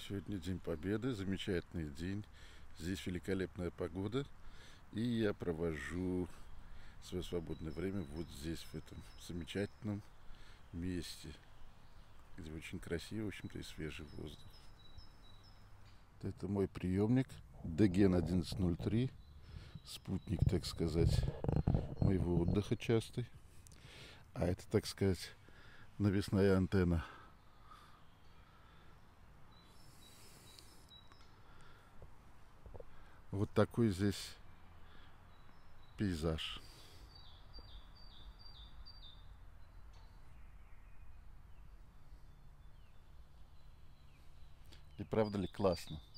Сегодня День Победы, замечательный день. Здесь великолепная погода. И я провожу свое свободное время вот здесь, в этом замечательном месте, где очень красиво, в общем-то, и свежий воздух. Это мой приемник ДЕГЕН 1103, спутник, так сказать, моего отдыха частый. А это, так сказать, навесная антенна. Вот такой здесь пейзаж. И правда ли классно?